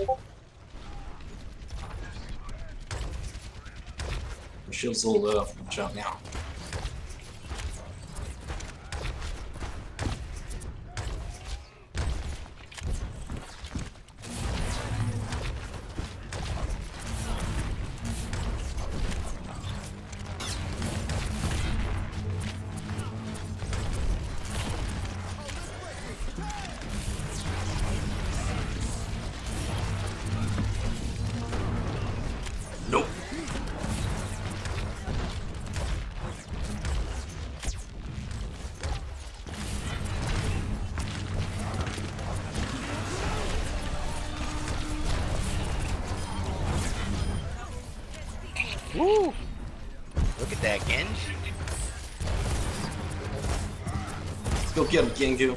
My shield's a little low. Jump now. Nope. Woo! Look at that, Genji. Let's go get him, Gengu.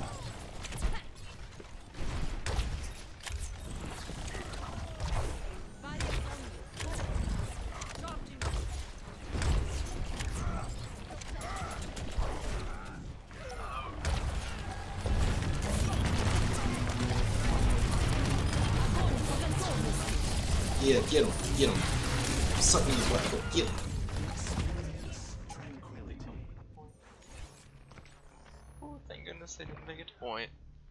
Yeah, get him, get him. Suck me his weapon, get him. Oh, thank goodness they didn't make it to point.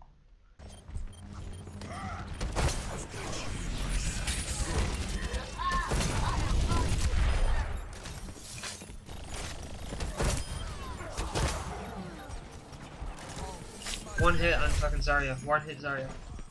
One hit on fucking Zarya. One hit Zarya.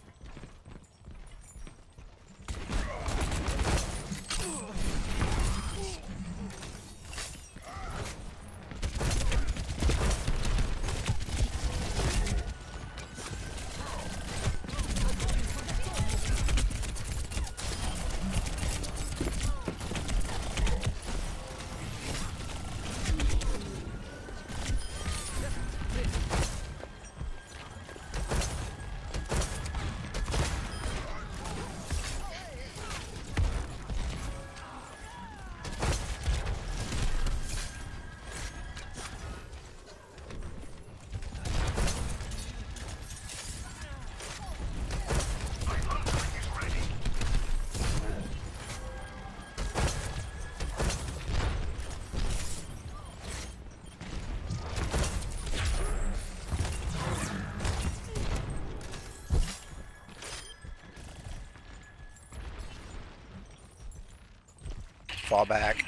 Fall back.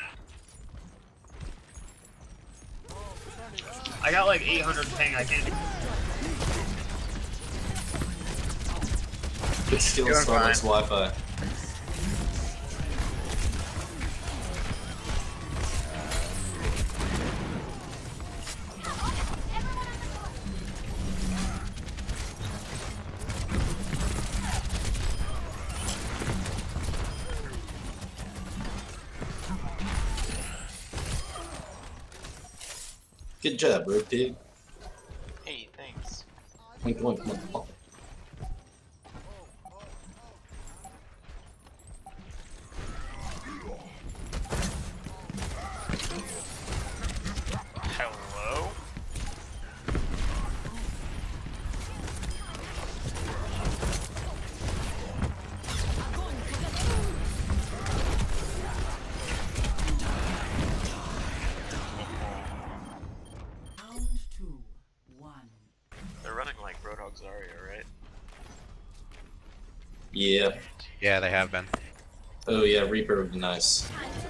I got like 800 ping. I can't. Good skill, Doing Starbucks Wi-Fi. Good job, bro, pig. Hey, thanks. Wink, wink, motherfucker. Hello? They're running like Roadhog Zarya, right? Yeah. Yeah, they have been. Oh yeah, Reaper would be nice.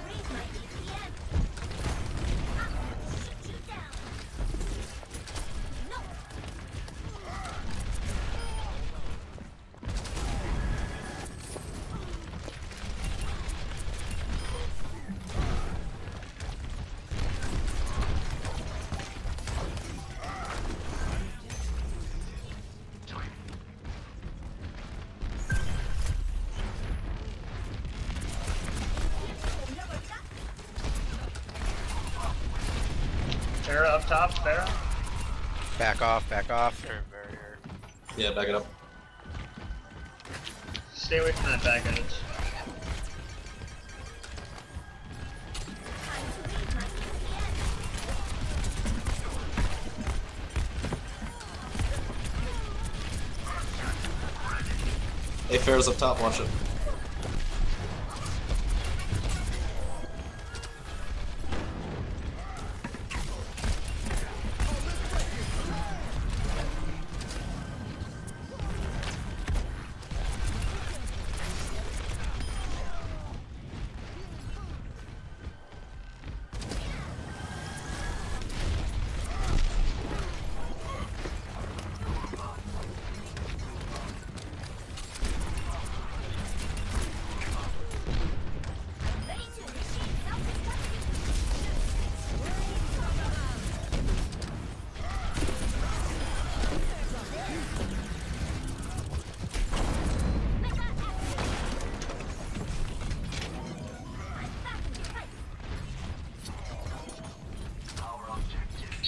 Pharah up top. Pharah. Back off, back off. They're very hurt. Yeah, back it up. Stay away from that back edge. Hey, Farrah's up top, watch it.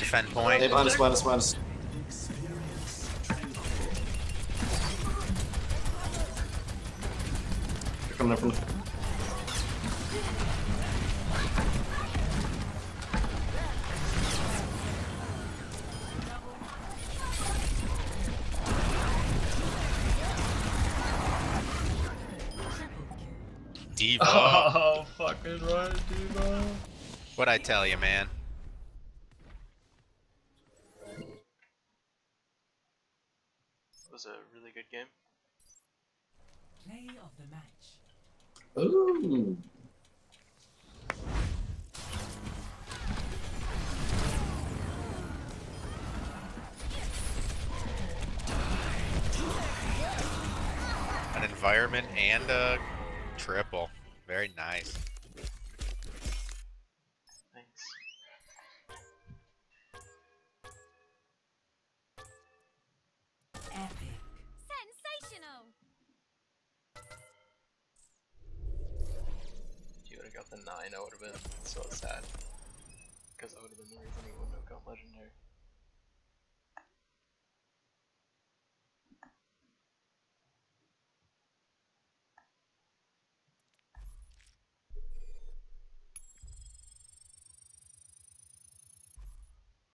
Defend point. Hey, behind us, behind us, behind us. They're coming up from the... D.va. Oh, fucking right, D.va. What'd I tell you, man? It was a really good game. Play of the match. Ooh. An environment and a triple. Very nice. Thanks. Epic. Sensational! If you would have got the 9, I would have been so sad. Because that would have been the reason he wouldn't have got legendary.